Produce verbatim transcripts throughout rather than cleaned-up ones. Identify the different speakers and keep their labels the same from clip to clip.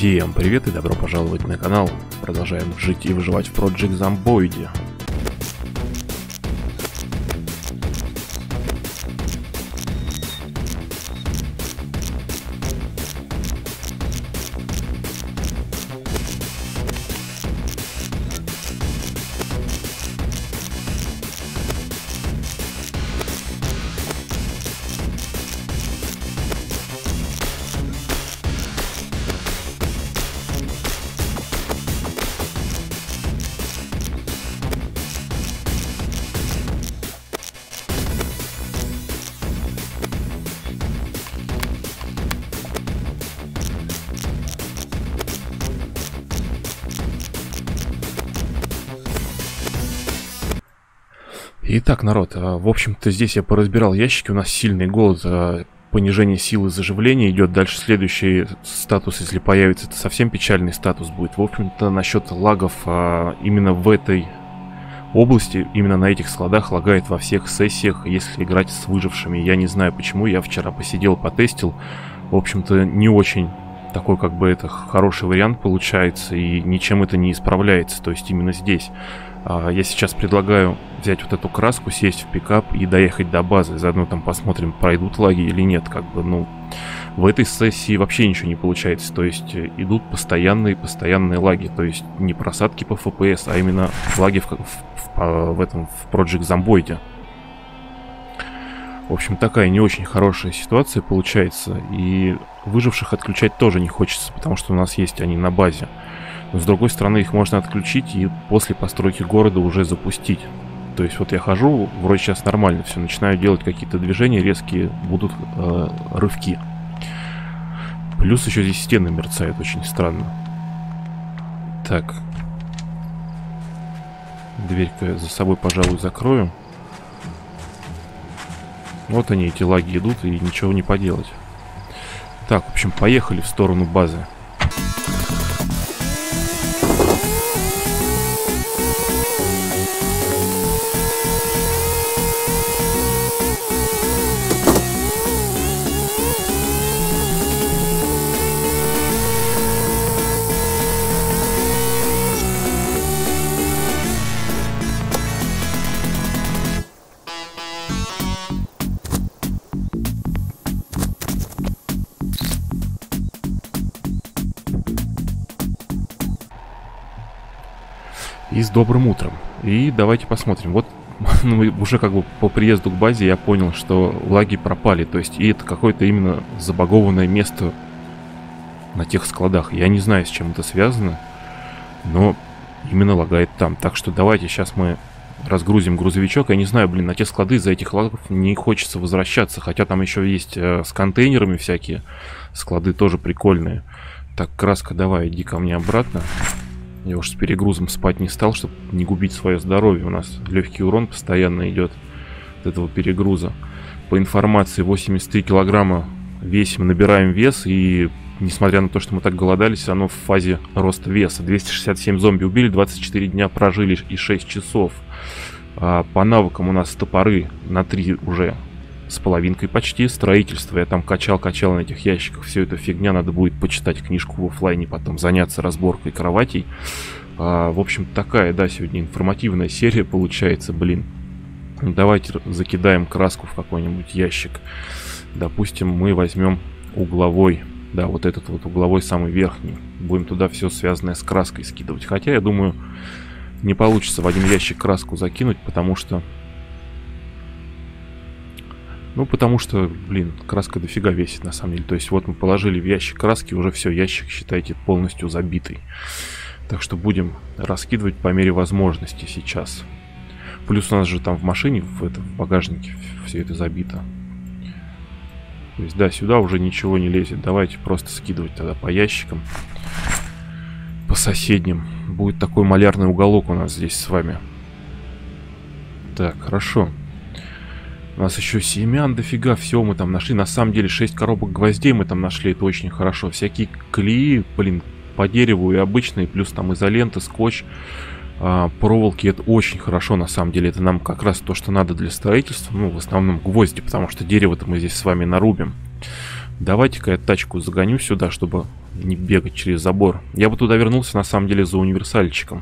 Speaker 1: Всем привет и добро пожаловать на канал. Продолжаем жить и выживать в Project Zomboid. Итак, народ, в общем-то здесь я поразбирал ящики, у нас сильный голод, понижение силы заживления идет. Дальше следующий статус, если появится, это совсем печальный статус будет. В общем-то насчет лагов, именно в этой области, именно на этих складах лагает во всех сессиях, если играть с выжившими. Я не знаю почему, я вчера посидел, потестил, в общем-то не очень такой как бы это хороший вариант получается, и ничем это не исправляется, то есть именно здесь. Я сейчас предлагаю взять вот эту краску, сесть в пикап и доехать до базы. Заодно там посмотрим, пройдут лаги или нет. Как бы, ну, в этой сессии вообще ничего не получается. То есть идут постоянные постоянные лаги. То есть не просадки по эф пи эс, а именно лаги в, в, в, в этом в Project Zomboid. В общем, такая не очень хорошая ситуация получается. И выживших отключать тоже не хочется, потому что у нас есть они на базе. Но с другой стороны, их можно отключить и после постройки города уже запустить. То есть вот я хожу, вроде сейчас нормально все, начинаю делать какие-то движения резкие, будут э, рывки. Плюс еще здесь стены мерцают, очень странно. Так. Дверь-ка за собой, пожалуй, закрою. Вот они, эти лаги идут, и ничего не поделать. Так, в общем, поехали в сторону базы. И с добрым утром. И давайте посмотрим. Вот ну, уже как бы по приезду к базе я понял, что лаги пропали. То есть и это какое-то именно забагованное место на тех складах. Я не знаю, с чем это связано, но именно лагает там. Так что давайте сейчас мы разгрузим грузовичок. Я не знаю, блин, на те склады из-за этих лагов не хочется возвращаться. Хотя там еще есть э, с контейнерами всякие склады, тоже прикольные. Так, краска, давай, иди ко мне обратно. Я уж с перегрузом спать не стал, чтобы не губить свое здоровье. У нас легкий урон постоянно идет от этого перегруза. По информации, восемьдесят три килограмма весим, набираем вес. И несмотря на то, что мы так голодались, оно в фазе роста веса. двести шестьдесят семь зомби убили, двадцать четыре дня прожили и шесть часов. А по навыкам у нас топоры на три уже с половинкой почти. Строительство я там качал-качал на этих ящиках. Все это фигня, надо будет почитать книжку в оффлайне, потом заняться разборкой кроватей. А, в общем, такая, да, сегодня информативная серия получается, блин. Давайте закидаем краску в какой-нибудь ящик. Допустим, мы возьмем угловой. Да, вот этот вот угловой, самый верхний. Будем туда все связанное с краской скидывать. Хотя, я думаю, не получится в один ящик краску закинуть, потому что... Ну, потому что, блин, краска дофига весит, на самом деле. То есть, вот мы положили в ящик краски, уже все, ящик, считайте, полностью забитый. Так что будем раскидывать по мере возможности сейчас. Плюс у нас же там в машине, в, это, в багажнике все это забито. То есть, да, сюда уже ничего не лезет. Давайте просто скидывать тогда по ящикам. По соседним. Будет такой малярный уголок у нас здесь с вами. Так, хорошо. У нас еще семян дофига, все мы там нашли. На самом деле шесть коробок гвоздей мы там нашли, это очень хорошо. Всякие клеи, блин, по дереву и обычные, плюс там изолента, скотч, а, проволоки. Это очень хорошо, на самом деле. Это нам как раз то, что надо для строительства. Ну, в основном гвозди, потому что дерево-то мы здесь с вами нарубим. Давайте-ка я тачку загоню сюда, чтобы не бегать через забор. Я бы туда вернулся, на самом деле, за универсальчиком.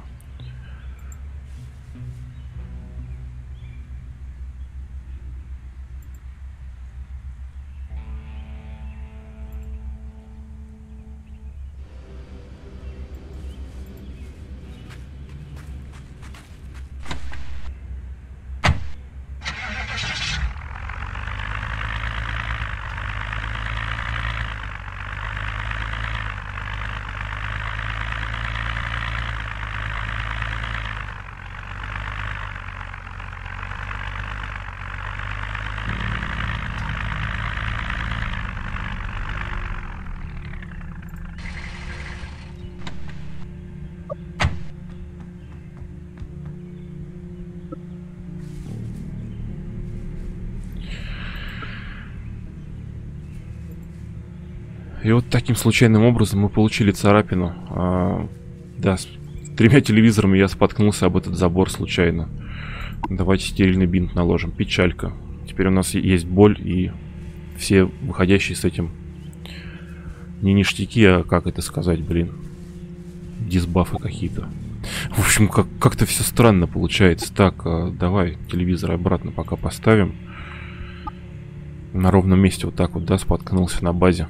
Speaker 1: И вот таким случайным образом мы получили царапину. А, да, с тремя телевизорами я споткнулся об этот забор случайно. Давайте стерильный бинт наложим. Печалька. Теперь у нас есть боль и все выходящие с этим не ништяки, а как это сказать, блин. Дисбафы какие-то. В общем, как- как-то все странно получается. Так, а, давай телевизор обратно пока поставим. На ровном месте вот так вот, да, споткнулся на базе.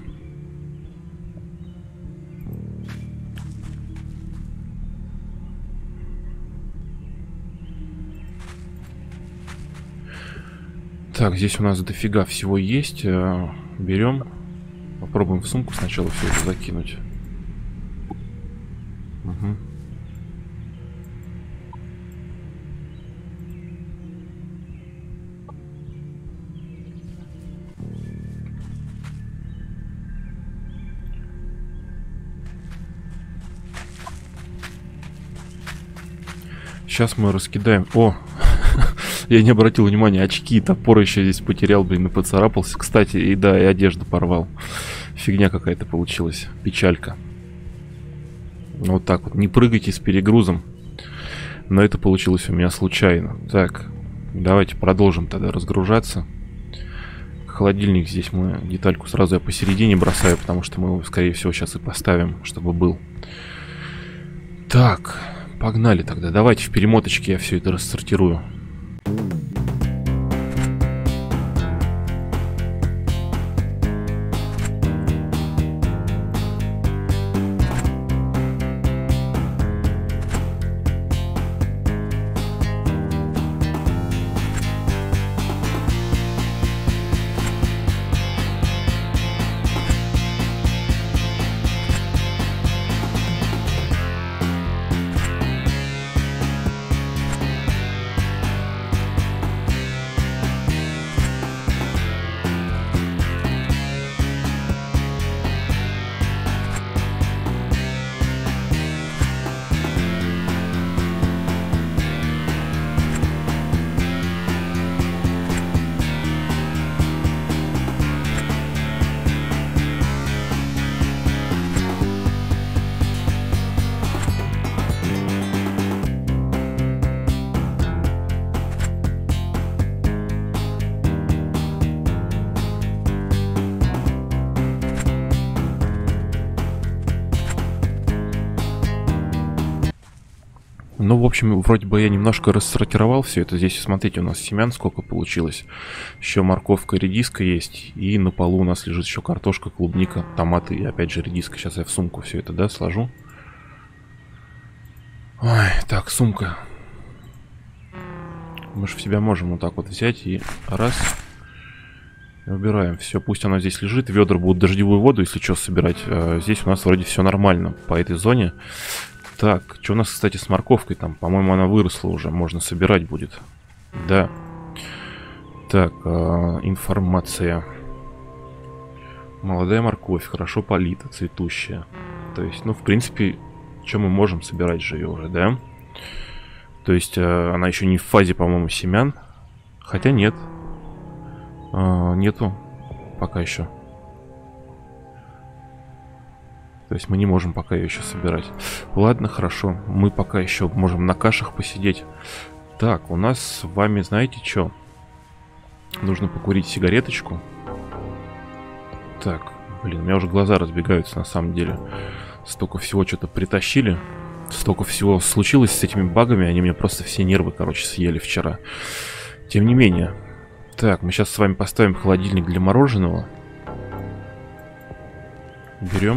Speaker 1: Так, здесь у нас дофига всего есть. Берем. Попробуем в сумку сначала все это закинуть. Угу. Сейчас мы раскидаем. О! Я не обратил внимания, очки, топор еще здесь потерял, блин, и поцарапался. Кстати, и да, и одежду порвал. Фигня какая-то получилась. Печалька. Вот так вот. Не прыгайте с перегрузом. Но это получилось у меня случайно. Так, давайте продолжим тогда разгружаться. Холодильник здесь мы детальку сразу я посередине бросаю, потому что мы его, скорее всего, сейчас и поставим, чтобы был. Так, погнали тогда. Давайте в перемоточке я все это рассортирую. Ну, в общем, вроде бы я немножко рассортировал все это. Здесь, смотрите, у нас семян сколько получилось. Еще морковка, редиска есть. И на полу у нас лежит еще картошка, клубника, томаты и опять же редиска. Сейчас я в сумку все это, да, сложу. Ой, так, сумка. Мы же в себя можем вот так вот взять и раз. И убираем все. Пусть оно здесь лежит. Ведра будут дождевую воду, если что, собирать. А здесь у нас вроде все нормально по этой зоне. Так, что у нас, кстати, с морковкой там? По-моему, она выросла уже. Можно собирать будет. Да. Так, э, информация. Молодая морковь, хорошо полита, цветущая. То есть, ну, в принципе, что мы можем собирать же ее уже, да? То есть, э, она еще не в фазе, по-моему, семян. Хотя нет. Э, нету пока еще. То есть мы не можем пока ее еще собирать. Ладно, хорошо. Мы пока еще можем на кашах посидеть. Так, у нас с вами, знаете что? Нужно покурить сигареточку. Так, блин, у меня уже глаза разбегаются на самом деле. Столько всего что-то притащили. Столько всего случилось с этими багами. Они мне просто все нервы, короче, съели вчера. Тем не менее. Так, мы сейчас с вами поставим холодильник для мороженого. Берем.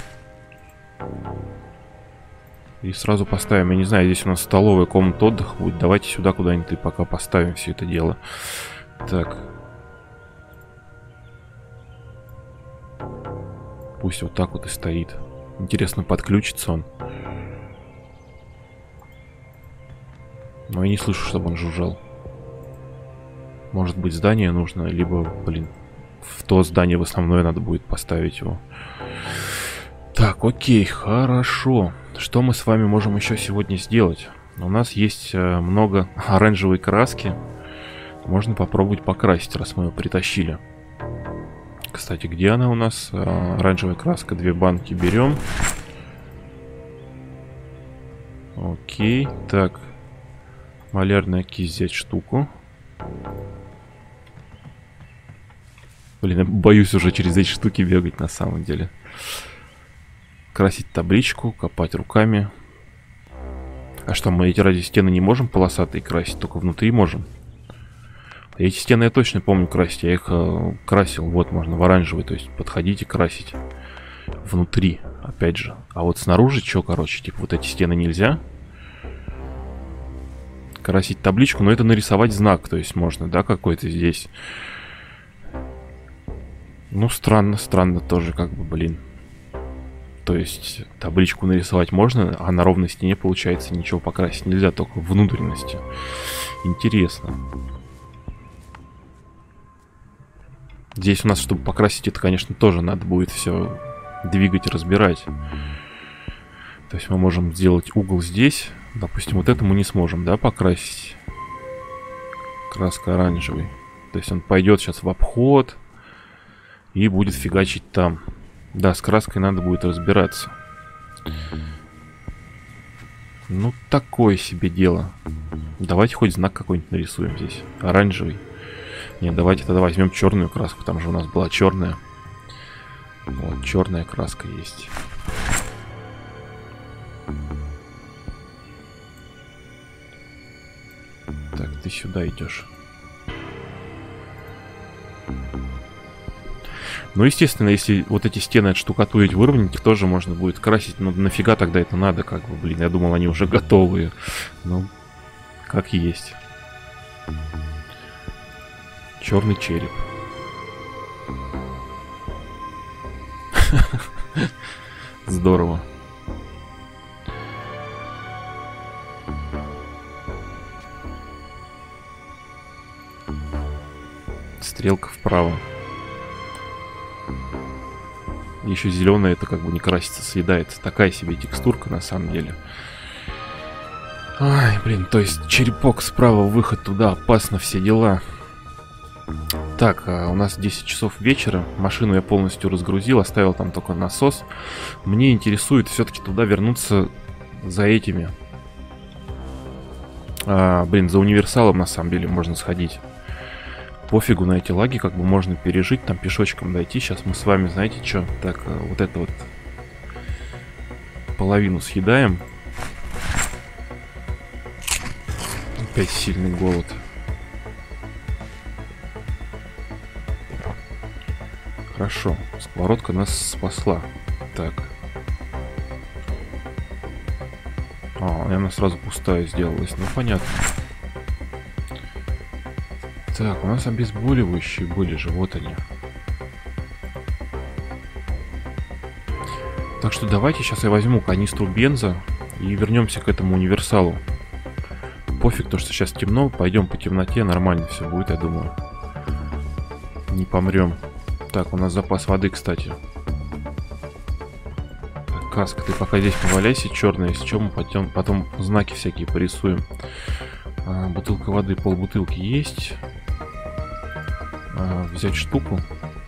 Speaker 1: И сразу поставим. Я не знаю, здесь у нас столовая, комната отдыха будет. Давайте сюда куда-нибудь и пока поставим все это дело. Так. Пусть вот так вот и стоит. Интересно, подключится он. Но я не слышу, чтобы он жужжал. Может быть, здание нужно, либо, блин, в то здание в основное надо будет поставить его. Так, окей, хорошо. Что мы с вами можем еще сегодня сделать? У нас есть э, много оранжевой краски. Можно попробовать покрасить, раз мы ее притащили. Кстати, где она у нас? Э, оранжевая краска, две банки берем. Окей, так. Малярная кисть взять штуку. Блин, я боюсь уже через эти штуки бегать на самом деле. Красить табличку, копать руками. А что, мы эти ради стены не можем полосатые красить, только внутри можем? Эти стены я точно помню красить, я их э, красил. Вот, можно в оранжевый, то есть подходите красить внутри, опять же. А вот снаружи что, короче, типа вот эти стены нельзя красить табличку, но это нарисовать знак, то есть можно, да, какой-то здесь. Ну, странно, странно тоже, как бы, блин. То есть табличку нарисовать можно, а на ровной стене, получается, ничего покрасить нельзя, только внутренности. Интересно. Здесь у нас, чтобы покрасить это, конечно, тоже надо будет все двигать, разбирать. То есть мы можем сделать угол здесь. Допустим, вот это мы не сможем, да, покрасить. Краска оранжевый. То есть он пойдет сейчас в обход и будет фигачить там. Да, с краской надо будет разбираться. Ну, такое себе дело. Давайте хоть знак какой-нибудь нарисуем здесь. Оранжевый. Нет, давайте тогда возьмем черную краску. Там же у нас была черная. Вот, черная краска есть. Так, ты сюда идешь. Ну, естественно, если вот эти стены отштукатурить, выровнять, их тоже можно будет красить. Но нафига тогда это надо, как бы, блин. Я думал, они уже готовые. Ну, как есть. Черный череп. Здорово. Стрелка вправо. Еще зеленая, это как бы не красится, съедается. Такая себе текстурка на самом деле. Ай, блин, то есть черепок справа, выход туда, опасно, все дела. Так, а у нас десять часов вечера. Машину я полностью разгрузил, оставил там только насос. Мне интересует все-таки туда вернуться за этими. А, блин, за универсалом на самом деле можно сходить. Пофигу на эти лаги, как бы можно пережить, там пешочком дойти. Сейчас мы с вами, знаете что, так, вот это вот половину съедаем. Опять сильный голод. Хорошо, сковородка нас спасла. Так. А, она сразу пустая сделалась, ну понятно. Так, у нас обезболивающие были же, вот они. Так что давайте сейчас я возьму канистру бенза и вернемся к этому универсалу. Пофиг, то что сейчас темно, пойдем по темноте, нормально все будет, я думаю. Не помрем. Так, у нас запас воды, кстати. Так, каска, ты пока здесь поваляйся, черная, если что, мы потом, потом знаки всякие порисуем. А, бутылка воды, полбутылки есть. А, взять штуку.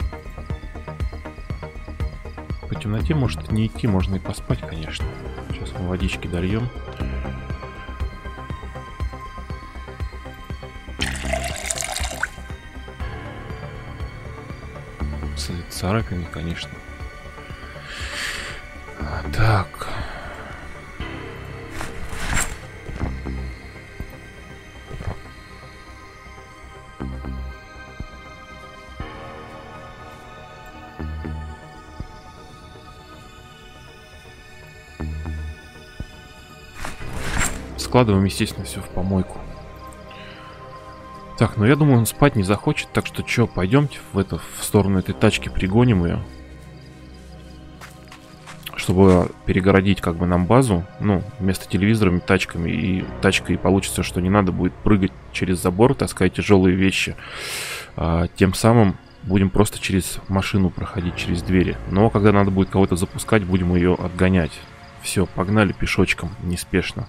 Speaker 1: По темноте может не идти, можно и поспать, конечно. Сейчас мы водички дольем. с царапинами, конечно. Так. Складываем, естественно, все в помойку. Так, ну я думаю, он спать не захочет, так что что, пойдемте в это, в сторону этой тачки, пригоним ее. Чтобы перегородить как бы нам базу, ну, вместо телевизорами, тачками и тачкой, и получится, что не надо будет прыгать через забор, таскать тяжелые вещи. А, тем самым будем просто через машину проходить, через двери. Но когда надо будет кого-то запускать, будем ее отгонять. Все, погнали пешочком, неспешно.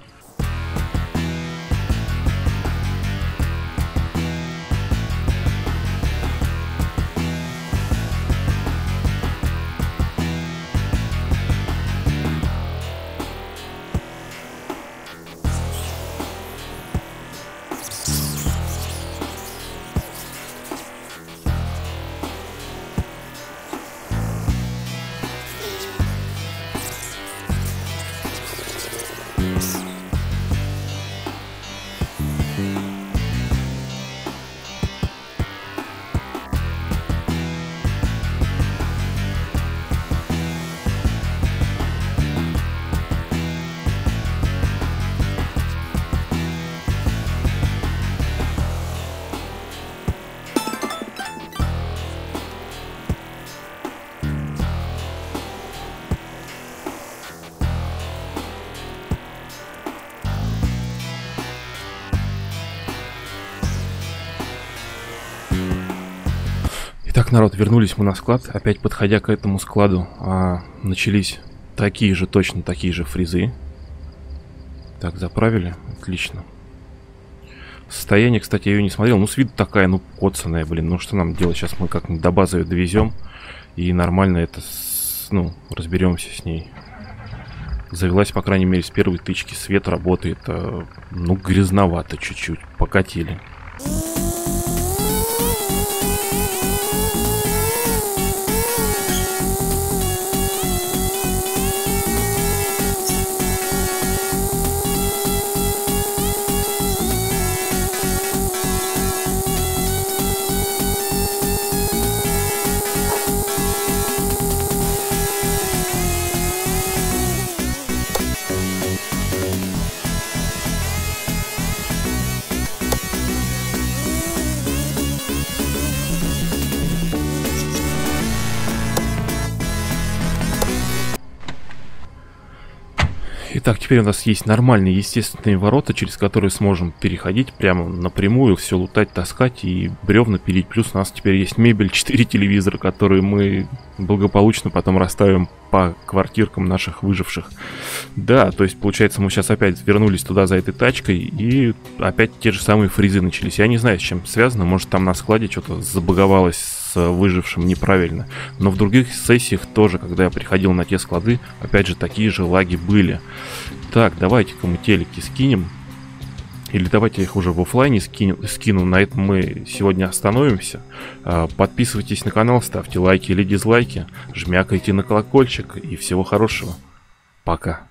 Speaker 1: Итак, народ, вернулись мы на склад. Опять подходя к этому складу, а, начались такие же, точно такие же фрезы. Так, заправили. Отлично. Состояние, кстати, я ее не смотрел. Ну, с виду такая, ну, коцаная, блин. Ну, что нам делать? Сейчас мы как-нибудь до базы ее довезем. И нормально это, с, ну, разберемся с ней. Завелась, по крайней мере, с первой тычки. Свет работает. А, ну, грязновато чуть-чуть. Покатили. Итак, теперь у нас есть нормальные естественные ворота, через которые сможем переходить прямо напрямую, все лутать, таскать и бревна пилить. Плюс у нас теперь есть мебель, четыре телевизора, которые мы благополучно потом расставим по квартиркам наших выживших. Да, то есть получается мы сейчас опять вернулись туда за этой тачкой и опять те же самые фризы начались. Я не знаю, с чем связано, может там на складе что-то забаговалось с выжившим неправильно. Но в других сессиях тоже, когда я приходил на те склады, опять же такие же лаги были. Так, давайте-ка мы телеки скинем. Или давайте я их уже в офлайне скину, скину. На этом мы сегодня остановимся. Подписывайтесь на канал, ставьте лайки или дизлайки. Жмякайте на колокольчик. И всего хорошего. Пока.